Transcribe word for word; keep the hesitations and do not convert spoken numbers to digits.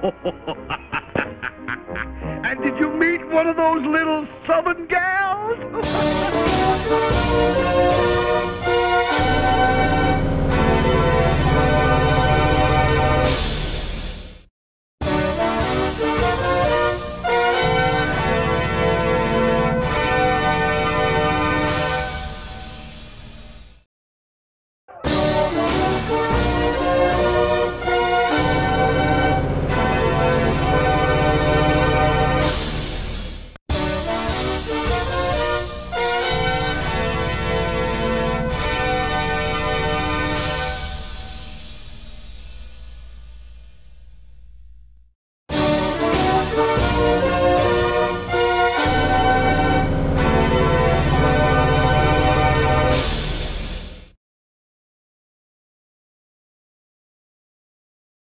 And did you meet one of those little southern gals?